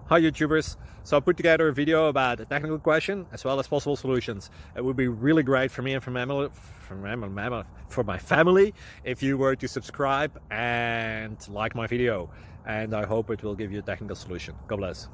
Hi YouTubers, so I put together a video about a technical question as well as possible solutions. It would be really great for me and for my family if you were to subscribe and like my video, and I hope it will give you a technical solution. God bless.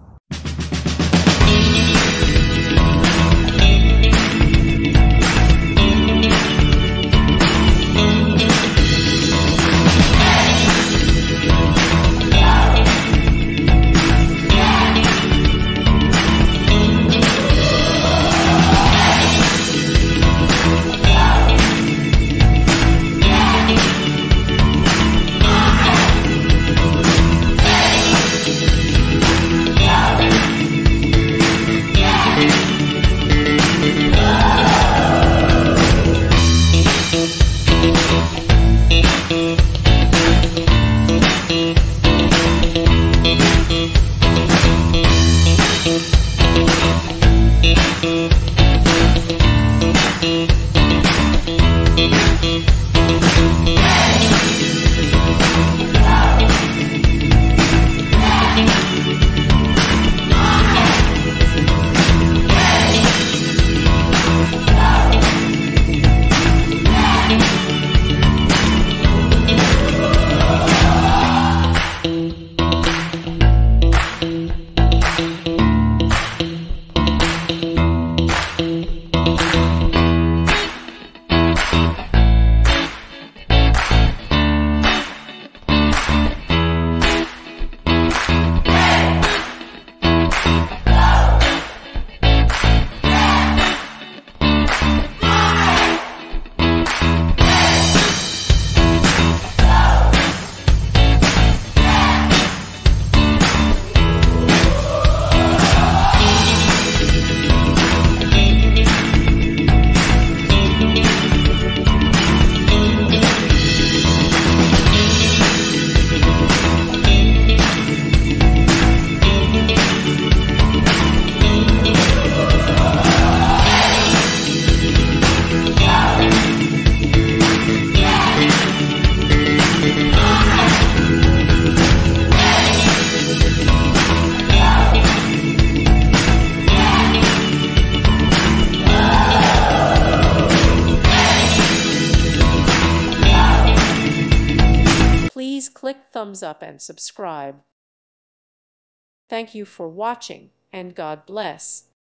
Please click thumbs up and subscribe. Thank you for watching, and God bless.